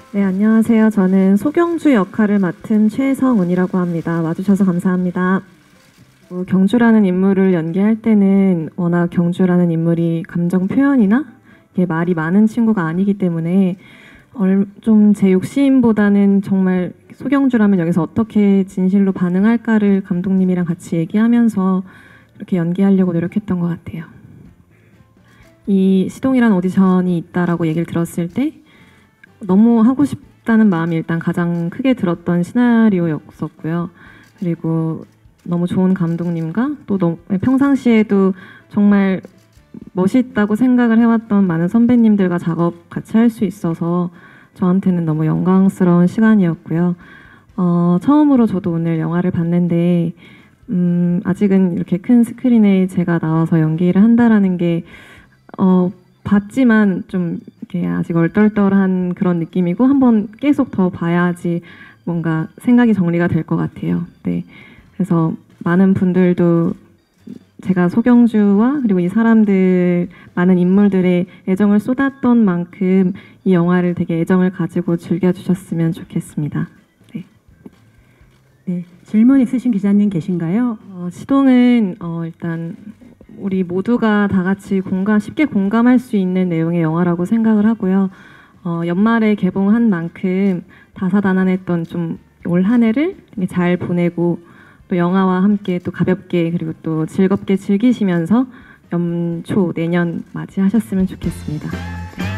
네, 안녕하세요. 저는 소경주 역할을 맡은 최성운이라고 합니다. 와주셔서 감사합니다. 경주라는 인물을 연기할 때는 워낙 경주라는 인물이 감정 표현이나 이게 말이 많은 친구가 아니기 때문에 좀 제 욕심보다는 정말 소경주라면 여기서 어떻게 진실로 반응할까를 감독님이랑 같이 얘기하면서 이렇게 연기하려고 노력했던 것 같아요. 이 시동이라는 오디션이 있다라고 얘기를 들었을 때 너무 하고 싶다는 마음이 일단 가장 크게 들었던 시나리오였었고요. 그리고 너무 좋은 감독님과 또 평상시에도 정말 멋있다고 생각을 해왔던 많은 선배님들과 작업 같이 할 수 있어서 저한테는 너무 영광스러운 시간이었고요. 처음으로 저도 오늘 영화를 봤는데 아직은 이렇게 큰 스크린에 제가 나와서 연기를 한다라는 게 봤지만 좀 이렇게 아직 얼떨떨한 그런 느낌이고 한번 계속 더 봐야지 뭔가 생각이 정리가 될 것 같아요. 네, 그래서 많은 분들도 제가 소경주와 그리고 이 사람들 많은 인물들의 애정을 쏟았던 만큼 이 영화를 되게 애정을 가지고 즐겨주셨으면 좋겠습니다. 네. 네, 질문 있으신 기자님 계신가요? 시동은 일단 우리 모두가 다 같이 쉽게 공감할 수 있는 내용의 영화라고 생각을 하고요. 연말에 개봉한 만큼 다사다난했던 좀 올 한 해를 잘 보내고 또 영화와 함께 또 가볍게 그리고 또 즐겁게 즐기시면서 연초 내년 맞이하셨으면 좋겠습니다.